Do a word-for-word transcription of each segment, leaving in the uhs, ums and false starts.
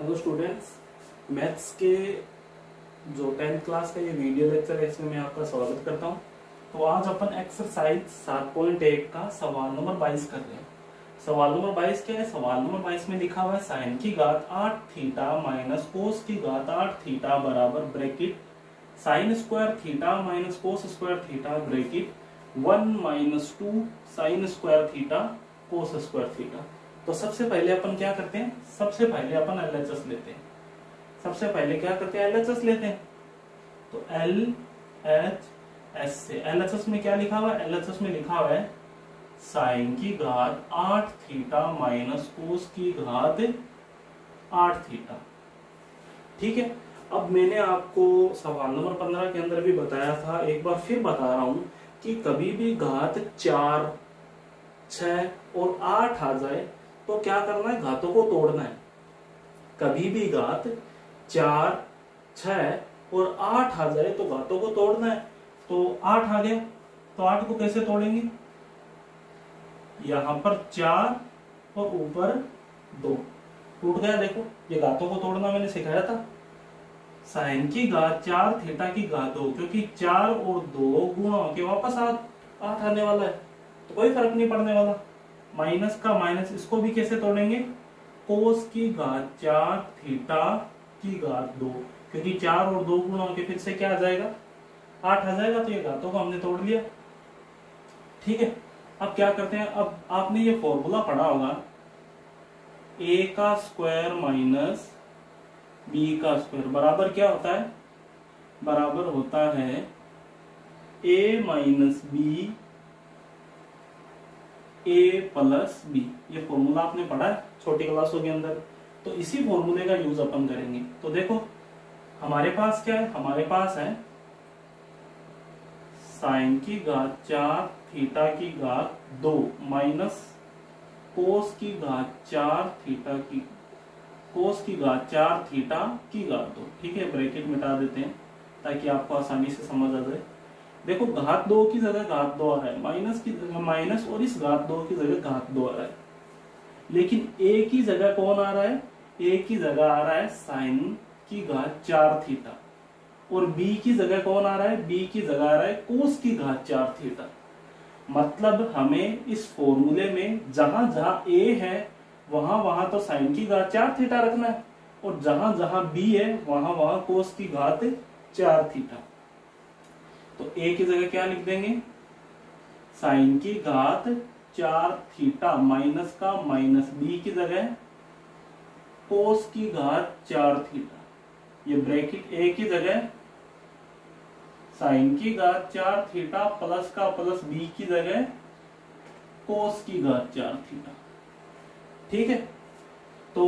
Hello students, maths के जो tenth class का ये वीडियो लेक्चर है इसमें मैं आपका स्वागत करता हूँ। तो आज अपन एक्सरसाइज सात पॉइंट एक का सवाल नंबर बाईस कर रहे हैं। सवाल नंबर बाईस क्या है? सवाल नंबर बाईस में लिखा हुआ है साइन की घात आठ थीटा माइनस कोस की घात आठ थीटा बराबर bracket sine square theta minus cos square theta bracket one minus two sine square theta cos square theta. तो सबसे पहले अपन क्या करते हैं? सबसे पहले अपन एलएचएस लेते हैं। सबसे पहले क्या करते हैं? एलएचएस लेते हैं। तो एल एच एस से एलएचएस में क्या लिखा हुआ है? एलएचएस में लिखा हुआ है साइन की घात आठ थीटा माइनस कोस की घात आठ थीटा। ठीक है। अब मैंने आपको सवाल नंबर पंद्रह के अंदर भी बताया था, एक बार फिर बता रहा हूं कि कभी भी घात चार, छह और आठ आ जाए तो क्या करना है? घातों को तोड़ना है। कभी भी घात चार, छह और आठ आ जाए तो घातों को तोड़ना है। तो आठ आ गया, तो आठ को कैसे तोड़ेंगे? यहां पर चार और ऊपर दो, टूट गया। देखो, ये घातों को तोड़ना मैंने सिखाया था। साइन की घात चार थीटा की घात दो, क्योंकि चार और दो गुणा होके वापस आठ आठ आने वाला है, तो कोई फर्क नहीं पड़ने वाला। माइनस का माइनस, इसको भी कैसे तोड़ेंगे? कोस की घात चार थीटा की घात दो, क्योंकि चार और दो गुणा होके फिर से क्या आ जाएगा? आठ आ जाएगा। तो ये घातों को हमने तोड़ लिया। ठीक है। अब क्या करते हैं? अब आपने ये फॉर्मूला पढ़ा होगा, ए का स्क्वायर माइनस बी का स्क्वायर बराबर क्या होता है? बराबर होता है A minus B A plus B. ये फॉर्मूला आपने पढ़ा है छोटी क्लासों के अंदर। तो इसी फॉर्मूले का यूज अपन करेंगे। तो देखो, हमारे पास क्या है? हमारे पास है साइन की घात चार थीटा की घात दो माइनस कोस की घात चार थीटा की कोस की घात चार थीटा की घात दो। ठीक है, ब्रैकेट मिटा देते हैं ताकि आपको आसानी से समझ आ जाए। देखो, घात दो की जगह घात दो आ रहा है, माइनस की जगह माइनस, और इस घात दो की जगह घात दो आ रहा है। लेकिन ए की जगह कौन आ रहा है? ए की जगह आ रहा है साइन की घात चार थीटा, और बी की जगह कौन आ रहा है? बी की जगह आ रहा है कोस की घात चार थीटा। मतलब हमें इस फॉर्मूले में जहां जहां ए है वहां वहां तो साइन की घात चार थीटा रखना है, और जहां जहां बी है वहां वहां कोस की घात चार थीटा। तो ए की जगह क्या लिख देंगे? साइन की घात चार थीटा माइनस का माइनस, बी की जगह कोस की घात चार थीटा। ये ब्रैकेट ए की जगह साइन की घात चार थीटा प्लस का प्लस, बी की जगह कोस की घात चार थीटा। ठीक है। तो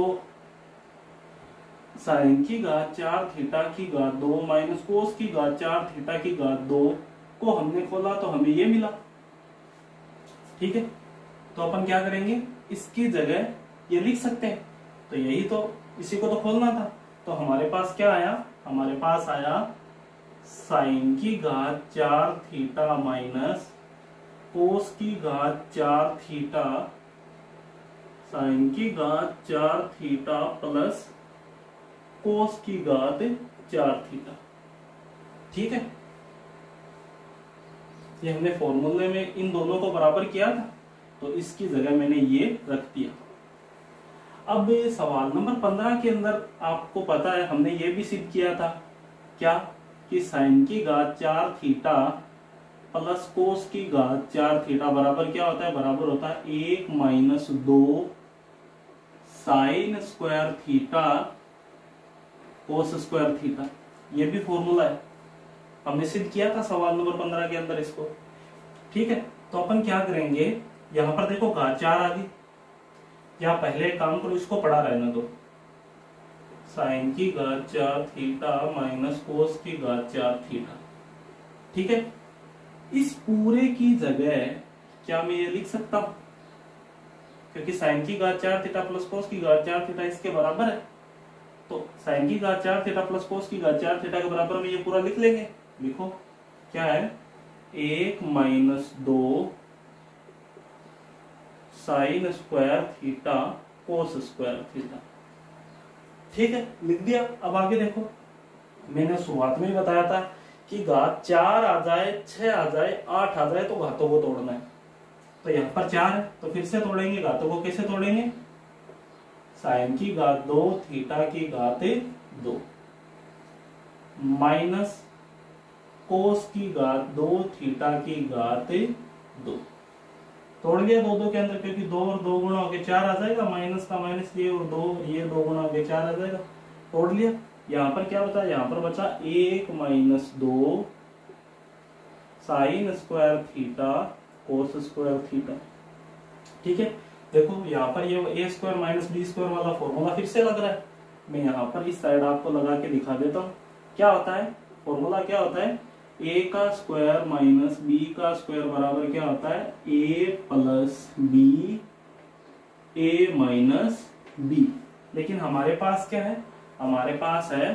साइन की घात चार थीटा की घात दो माइनस कोस की घात चार थीटा की घात दो को हमने खोला तो हमें ये मिला। ठीक है। तो अपन क्या करेंगे? इसकी जगह ये लिख सकते हैं। तो यही तो, इसी को तो खोलना था। तो हमारे पास क्या आया? हमारे पास आया साइन की घात चार थीटा माइनस कोस की घात चार थीटा, साइन की घात चार थीटा प्लस कोस की घात चार थीटा। ठीक है। ये हमने फॉर्मूले में इन दोनों को बराबर किया था, तो इसकी जगह मैंने ये रख दिया। अब सवाल नंबर पंद्रह के अंदर आपको पता है हमने ये भी सिद्ध किया था, क्या? कि साइन की घात चार थीटा प्लस कोस की घात चार थीटा बराबर क्या होता है? बराबर होता है एक माइनस दो sine square theta cos square theta. ये भी फॉर्मूला है, हमने सिद्ध किया था सवाल नंबर पंद्रह के अंदर इसको। ठीक है। तो अपन क्या करेंगे? यहां पर देखो घात चार आ गई। यहां पहले एक काम करो, इसको पढ़ा रहने दो। साइन की घात चार थीटा माइनस कोस की घात चार थीटा। ठीक है। इस पूरे की जगह क्या मैं ये लिख सकता हूं? क्योंकि साइन की घात चार थीटा प्लस कोस की घात चार थीटा इसके बराबर है। तो साइन की घात चार थीटा प्लस कोस की घात चार थीटा के बराबर में ये पूरा लिख लेंगे। लिखो, क्या है? एक माइनस दो sine square theta cos square theta. ठीक है, लिख दिया। अब आगे देखो, मैंने शुरुआत में ही बताया था कि घात चार आ जाए, छह आ जाए, आठ आ जाए तो घातों को तोड़ना है। तो यहाँ पर चार है तो फिर से तोड़ेंगे। घातों को कैसे तोड़ेंगे? साइन की घात दो, थीटा की घात दो, माइनस कोस की घात दो, थीटा की घात दो। तोड़ गया दो दो के अंदर, क्योंकि दो और दो गुणा होके चार आ जाएगा, माइनस का माइनस ये और दो, ये दो गुणा होके चार आ जाएगा। तोड़ लिया। यहाँ पर क्या बचा? यहाँ पर बचा एक माइनस दो sine square theta cos square theta. ठीक है, देखो यहाँ पर ये A square minus B square वाला फॉर्मूला फिर से लग रहा है। मैं यहाँ पर इस साइड आपको लगा के दिखा देता हूँ। क्या होता है फॉर्मूला? क्या होता है? ए का स्क्वायर माइनस बी का स्क्वायर बराबर क्या होता है? A plus B, A minus B. लेकिन हमारे पास क्या है? हमारे पास है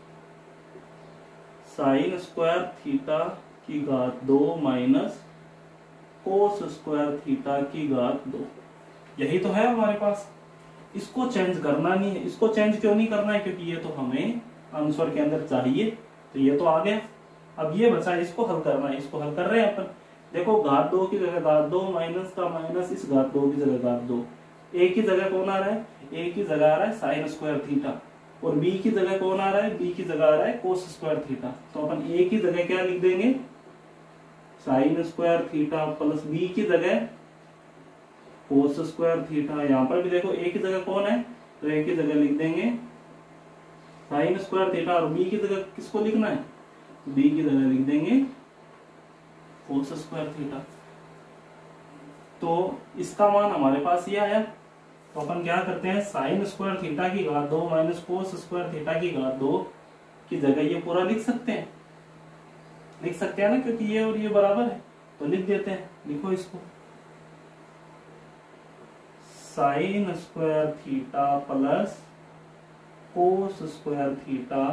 साइन स्क्वायर थीटा की घात दो माइनस कोस स्क्वायर थीटा की घात दो। यही तो है हमारे पास। इसको चेंज करना नहीं है। इसको चेंज क्यों नहीं करना है? क्योंकि ये तो हमें आंसर के अंदर चाहिए। तो ये तो आ गया। अब ये बचा, इसको हल करना है। इसको हल कर रहे हैं अपन। देखो, घात दो की जगह घात दो, माइनस का माइनस, इस घात दो की जगह घात दो। ए की जगह कौन आ रहा है? ए की जगह आ रहा है साइन स्क्वायर थीटा। और बी की जगह कौन आ रहा है? बी की जगह आ रहा है कोस स्क्वायर थीटा। तो अपन ए की जगह क्या लिख देंगे? Sine square theta plus B की जगह कोस स्क्वायर थीटा। यहाँ पर भी देखो, ए की जगह कौन है? तो ए की जगह लिख देंगे साइन स्क्वायर थीटा। और बी की जगह किसको लिखना है? बी की जगह लिख देंगे कोस स्क्वायर थीटा। तो इसका मान हमारे पास ये आया। तो अपन क्या करते हैं? साइन स्क्वायर थीटा की घात दो माइनस कोस स्क्वायर थीटा की घात दो की जगह ये पूरा लिख सकते हैं। लिख सकते हैं ना, क्योंकि ये और ये बराबर है। तो लिख देते हैं। लिखो इसको, sine square theta plus cos square theta,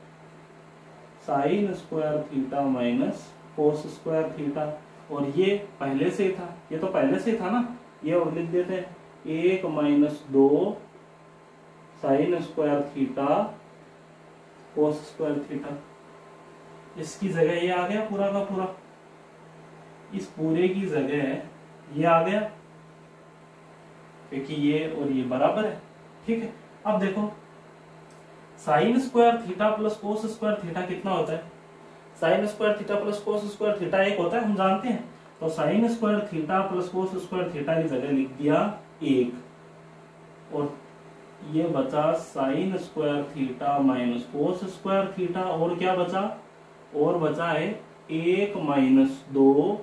sine square theta minus cos square theta. और ये पहले से ही था, ये तो पहले से ही था ना। ये और लिख देते हैं एक माइनस दो sine square theta cos square theta. इसकी जगह ये आ गया पूरा का पूरा। इस पूरे की जगह ये आ गया, क्योंकि ये और ये बराबर है। ठीक है, अब देखो, sine square theta plus cos square theta कितना होता है? Sine square theta plus cos square theta एक होता है, हम जानते हैं। तो sine square theta plus cos square theta की जगह लिख दिया एक, और ये बचा sine square theta minus cos square theta. और क्या बचा? और बचा है एक माइनस दो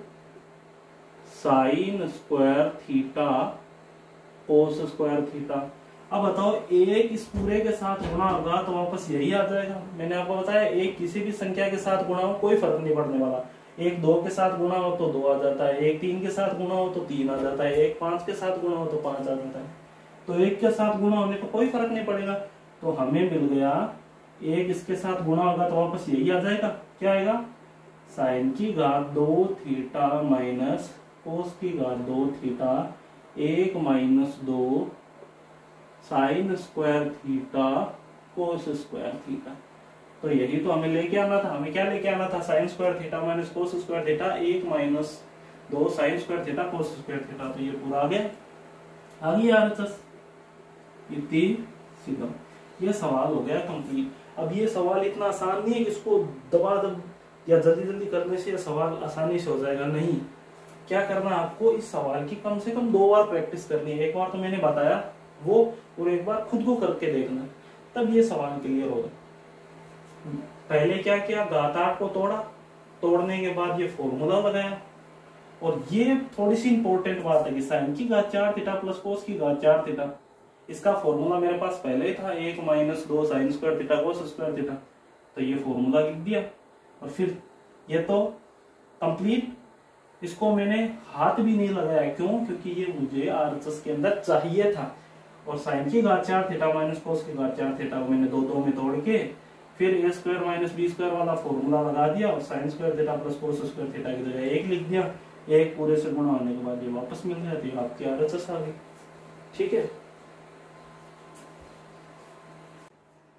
sine square theta cos square theta. अब बताओ, एक इस पूरे के साथ गुणा होगा तो वापस यही आ जाएगा। मैंने आपको बताया, एक किसी भी संख्या के साथ गुणा हो कोई फर्क नहीं पड़ने वाला। एक दो के साथ गुणा हो तो दो आ जाता है, एक तीन के साथ गुणा हो तो तीन आ जाता है, एक पांच के साथ गुणा हो तो पांच आ जाता है। तो एक के साथ गुणा होने पर कोई फर्क नहीं पड़ेगा। तो हमें मिल गया, एक इसके साथ गुणा होगा तो वापस यही आ जाएगा। क्या आएगा? साइन की घात दो थीटा माइनस कोस की घात दो थीटा, एक माइनस दो sine square theta cos square theta. तो यही तो हमें लेके आना था। हमें क्या लेके आना था? Sine square theta minus cos square theta, एक माइनस दो sine square theta cos square theta. तो ये पूरा आ गया। आ गई आरएचएस इतनी सीधा। ये सवाल हो गया कंप्लीट। अब ये सवाल इतना आसान नहीं है कि इसको दबा दब या जल्दी जल्दी करने से ये सवाल आसानी से हो जाएगा। नहीं, क्या करना है आपको? इस सवाल की कम से कम दो बार प्रैक्टिस करनी है। एक बार तो मैंने बताया वो, और एक बार खुद को करके देखना, तब ये सवाल क्लियर होगा। पहले क्या किया? घात आठ को तोड़ा, तोड़ने के बाद ये फॉर्मूला लगाया। और ये थोड़ी सी इंपॉर्टेंट बात है कि साइन की घात चार थीटा प्लस कोस की घात चार थीटा, इसका फॉर्मूला मेरे पास पहले ही था, एक माइनस दो sine square theta cos square theta. तो ये फॉर्मूला लिख दिया। और फिर ये तो कंप्लीट। इसको मैंने हाथ भी नहीं लगाया। क्यों? क्योंकि ये मुझे आरएचएस के अंदर चाहिए था। और साइन की घात चार थीटा माइनस कोस की घात चार थीटा मैंने दो दो में तोड़ के फिर a square minus B square वाला फॉर्मूला लगा दिया, और sine square theta plus cos square theta की जगह एक लिख दिया। एक पूरे से गुणा होने के बाद ये वापस मिल जाती है, आपकी आरएचएस आ गई। ठीक है।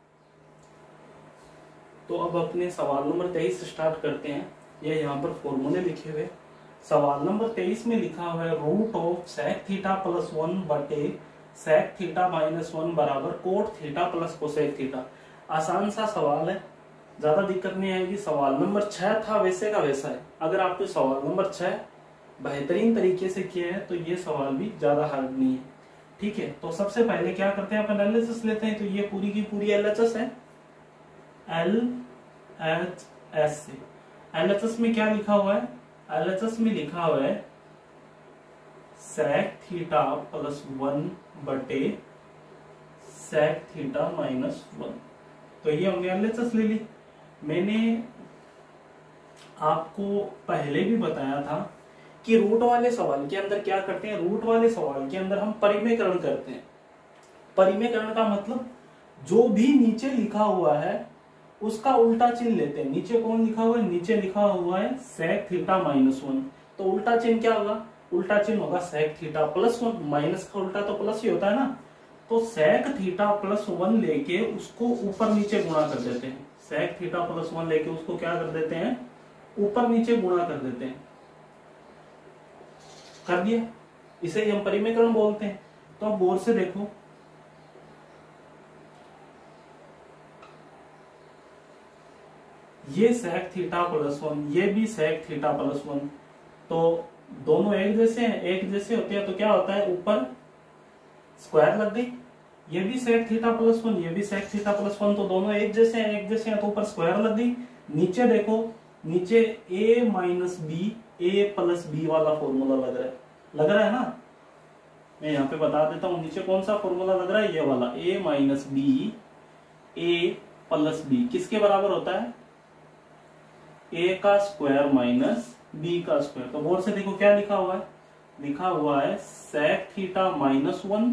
तो अब अपने सवाल नंबर तेईस स्टार्ट करते हैं। ये यहाँ पर फॉर्मूले लिखे हुए। सवाल नंबर तेईस में लिखा हुआ है root of sec theta plus one बटे सेक थीटा माइनस वन बराबर cot theta plus cosec theta. आसान सा सवाल है, ज्यादा दिक्कत नहीं आएगी। सवाल नंबर छह था वैसे का वैसा है। अगर आपने सवाल नंबर छह बेहतरीन तरीके से किया है तो ये सवाल भी ज्यादा हार्ड नहीं है। ठीक है, तो सबसे पहले क्या करते हैं, अपन एलएचएस लेते हैं। तो ये पूरी की पूरी एलएचएस है, एल एच एस से। एलएचएस में क्या लिखा हुआ है, एलएचएस में लिखा हुआ है सेक थीटा प्लस वन बटे सेक थीटा माइनस वन। तो ये हमने एलएचएस ले ली। मैंने आपको पहले भी बताया था कि रूट वाले सवाल के अंदर क्या करते हैं, रूट वाले सवाल के अंदर हम परिमेयकरण करते हैं। परिमेयकरण का मतलब जो भी नीचे लिखा हुआ है उसका उल्टा चिन्ह लेते हैं। नीचे कौन लिखा हुआ है, नीचे लिखा हुआ है सेक थीटा माइनस वन, तो उल्टा चिन्ह क्या होगा, उल्टा चिन्ह होगा sec theta plus one. Minus का उल्टा तो प्लस ही होता है ना। तो सेक थीटा प्लस वन लेके उसको ऊपर नीचे गुणा कर देते हैं। सेक थीटा प्लस वन लेके उसको क्या कर देते हैं, ऊपर नीचे गुणा कर देते हैं। कर दिया, इसे हम परिमेयकरण बोलते हैं। तो अब गौर से देखो, ये सेक थीटा प्लस वन, ये भी सेक थीटा प्लस वन, तो दोनों एक जैसे हैं। एक जैसे होते हैं तो क्या होता है, ऊपर स्क्वायर लग गई। ये भी सेक थीटा प्लस वन, ये भी सेक थीटा प्लस वन, तो दोनों एक जैसे हैं। एक जैसे हैं तो ऊपर स्क्वायर लग गई। नीचे देखो, नीचे a minus B, A plus b वाला फॉर्मूला लग रहा है, लग रहा है ना। मैं यहाँ पे बता देता हूँ नीचे कौन सा फॉर्मूला लग रहा है, ये वाला a minus B, A plus b किसके बराबर होता है, a का स्क्वायर माइनस b का स्क्वायर। तो गौर से देखो क्या लिखा हुआ है, लिखा हुआ है sec theta minus one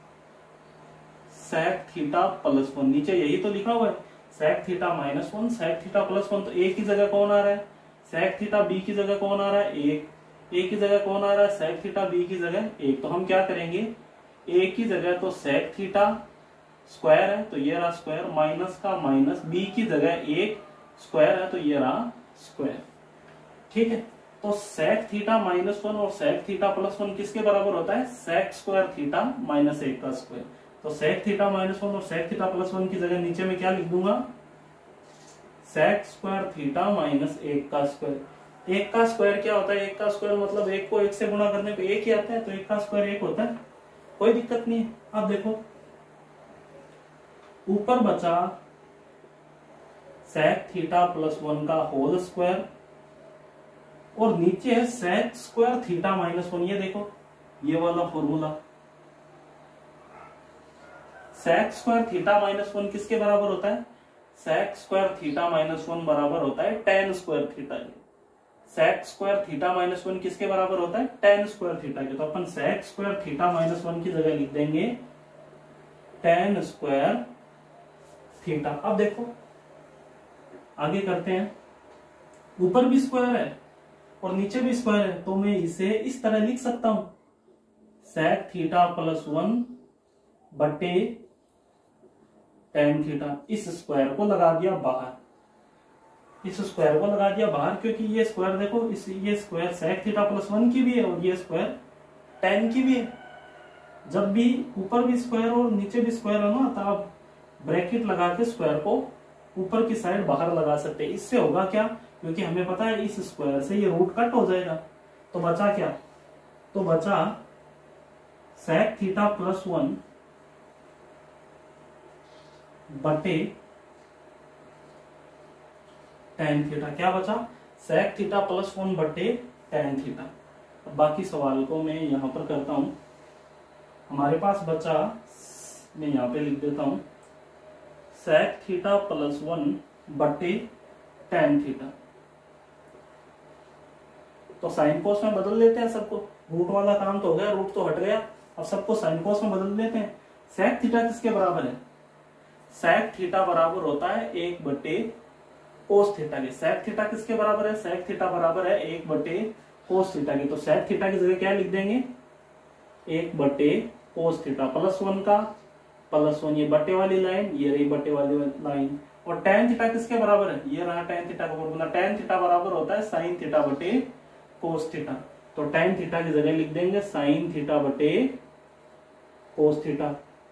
sec theta plus one. नीचे यही तो लिखा हुआ है sec theta minus one sec theta plus one. तो a की जगह कौन आ रहा है, सेक थीटा b की जगह कौन आ रहा है, एक। a की जगह कौन आ रहा है, सेक थीटा b की जगह एक। तो हम क्या करेंगे, a की जगह तो सेक थीटा स्क्वायर है तो ये रहा स्क्वायर, माइनस का माइनस, b की जगह एक स्क्वायर है तो ये रहा स्क्वायर। ठीक है, तो सेक थीटा माइनस वन और सेक थीटा प्लस वन किसके बराबर होता है, सेक स्क्वायर थीटा माइनस एक का स्क्वायर। तो सेक थीटा माइनस वन और सेक थीटा प्लस वन की जगह नीचे में क्या लिख दूंगा, सेक स्क्वायर थीटा माइनस एक का स्क्वायर। एक का स्क्वायर क्या होता है, एक का स्क्वायर मतलब एक को एक से गुणा करने पे एक ही आता है, तो एक का स्क्वायर एक होता है, कोई दिक्कत नहीं है। अब देखो ऊपर बचा सेक थीटा प्लस वन का होल स्क्वायर और नीचे है sec square theta minus one. ये देखो ये वाला formula, sec square theta minus one किसके बराबर होता है, sec square theta minus one बराबर होता है टेन स्क्वायर थीटा के। Sec square theta minus one किसके बराबर होता है, टेन स्क्वायर थीटा के। तो अपन sec square theta minus one की जगह लिख देंगे टेन स्क्वायर थीटा। अब देखो आगे करते हैं, ऊपर भी स्क्वायर है और नीचे भी स्क्वायर है, तो मैं इसे इस तरह लिख सकता हूं सेक थीटा प्लस वन बटे टेन थीटा। इस स्क्वायर को लगा दिया बाहर, इस स्क्वायर को लगा दिया बाहर, क्योंकि ये स्क्वायर देखो इस ये square sec theta plus one की भी है और ये स्क्वायर टेन की भी है। जब भी ऊपर भी स्क्वायर और नीचे भी स्क्वायर है ना, तो आप ब्रैकेट लगा के स्क्वायर को ऊपर की साइड बाहर लगा सकते हैं। इससे होगा क्या, क्योंकि हमें पता है इस स्क्वायर से ये रूट कट हो जाएगा। तो बचा क्या, तो बचा सेक थीटा प्लस वन बटे टेन थीटा। क्या बचा, सेक थीटा प्लस वन बटे टेन थीटा। बाकी सवाल को मैं यहां पर करता हूं। हमारे पास बचा, मैं यहां पे लिख देता हूं सेक थीटा प्लस वन बटे टेन थीटा। तो साइन कोस में बदल लेते हैं सबको, रूट वाला काम तो हो गया, रूट तो हट गया, अब सबको साइन कोस में बदल लेते हैं। सेक थीटा किसके बराबर है, सेक थीटा बराबर होता है एक बटे कोस थीटा के। सेक थीटा किसके बराबर है, सेक थीटा बराबर है एक बटे कोस थीटा के। तो सेक थीटा की जगह क्या लिख देंगे, एक बटे कोस थीटा। प्लस वन का प्लस वन, ये बटे वाली लाइन, ये रही बटे वाली लाइन, और tan थीटा किसके बराबर है, ये रहा tan थीटा का फॉर्मूला, tan थीटा बराबर होता है sin थीटा बटे cos थीटा। तो tan थीटा की जगह लिख देंगे sin थीटा बटे cos थीटा।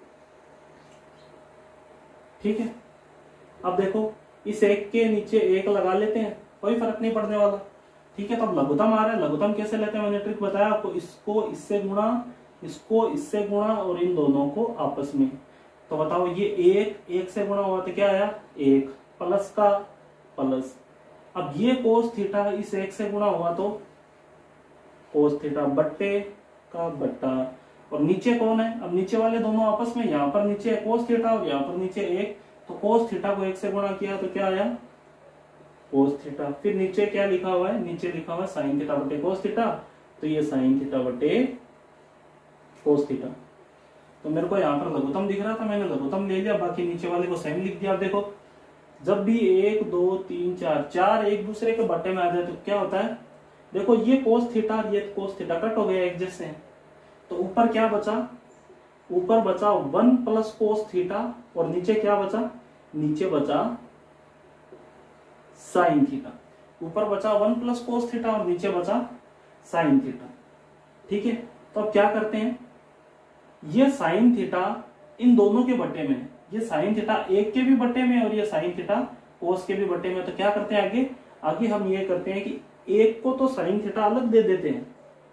ठीक है, अब देखो इस एक के नीचे एक लगा लेते हैं, कोई फर्क नहीं पड़ने वाला। ठीक है, तो अब लघुत्तम आ रहा है, लघुत्तम कैसे लेते हैं मैंने ट्रिक बताया आपको, इसको इससे गुणा, इसको इससे गुणा और इन दोनों को आपस में। तो बताओ ये एक एक से गुणा हुआ तो क्या आया, एक प्लस का प्लस। अब ये कोस थीटा इस एक से गुणा हुआ तो कोस थीटा बट्टे का बट्टा, और नीचे कौन है, अब नीचे वाले दोनों आपस में, यहाँ पर नीचे कोस थीटा और यहाँ पर नीचे एक, तो कोस थीटा को एक से गुणा किया तो क्या आया कोस थीटा। फिर नीचे क्या लिखा हुआ है, नीचे लिखा हुआ है साइन थीटा बटे कोस थीटा, तो ये साइन थीटा बटे कोस थीटा। तो मेरे को यहाँ पर लघुत्तम दिख रहा था, मैंने लघुत्तम ले लिया, बाकी नीचे वाले को सेम लिख दिया। अब देखो जब भी एक दो तीन चार चार एक दूसरे के बट्टे में आ जाए तो क्या होता है, देखो ये कोस थीटा ये कोस थीटा कट हो गया एक जैसे, तो ऊपर क्या बचा, ऊपर बचा वन प्लस कोस थीटा और नीचे क्या बचा, नीचे बचा साइन थीटा। ऊपर बचा वन प्लस कोस थीटा और नीचे बचा साइन थीटा। ठीक है, तो अब क्या करते हैं, ये साइन थीटा इन दोनों के बट्टे में, ये साइन थीटा एक के भी बट्टे में और ये साइन थीटा कोस के भी बट्टे में, तो क्या करते हैं आगे, आगे हम ये करते हैं कि एक को तो साइन थीटा अलग दे देते हैं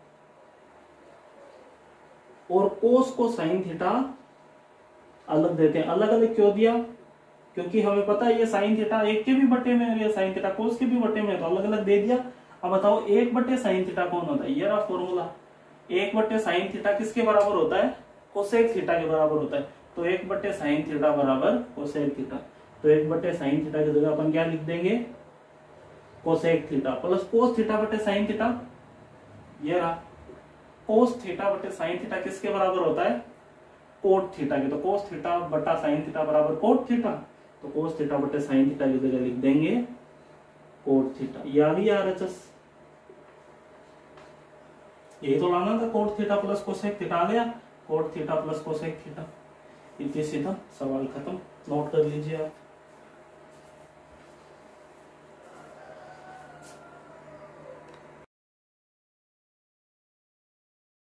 और कोस को साइन थीटा अलग देते हैं। अलग अलग क्यों दिया, क्योंकि हमें पता है ये साइन थीटा एक के भी बट्टे में और ये साइन थीटा कोस के भी बट्टे में, तो अलग अलग दे दिया। अब बताओ एक बट्टे साइन थीटा कौन होता है, ये रहा फॉर्मूला, एक बट्टे साइन थीटा किसके बराबर होता है, कोसेक थीटा के बराबर होता है। तो एक बट्टे साइन थीटा बराबर कोसेक थीटा, तो एक बट्टे साइन थीटा की जगह अपन क्या लिख देंगे, cosec theta plus cos theta बटे साइन थीटा। ये रहा कोस थीटा बटे साइन थीटा किसके बराबर होता है, कोट थीटा के, तो कोस थीटा बटा साइन थीटा बराबर कोट थीटा, तो कोस थीटा बटे साइन थीटा की जगह लिख देंगे कोट थीटा। ये आ गया आरएचएस, यही तो लाना था, cot theta plus cosec theta आ गया, cot theta plus cosec theta. इतनी सीधा सवाल खत्म, नोट कर लीजिए आप।